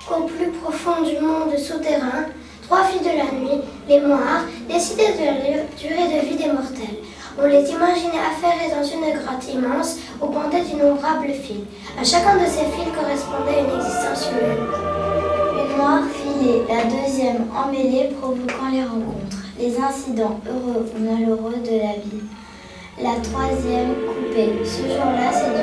Au plus profond du monde souterrain, trois filles de la nuit, les moires, décidaient de la durée de vie des mortels. On les imaginait affairées dans une grotte immense où pendaient d'innombrables fils. À chacun de ces fils correspondait une existence humaine. Une moire filée, la deuxième emmêlée provoquant les rencontres, les incidents heureux ou malheureux de la vie. La troisième coupée. Ce jour-là, c'est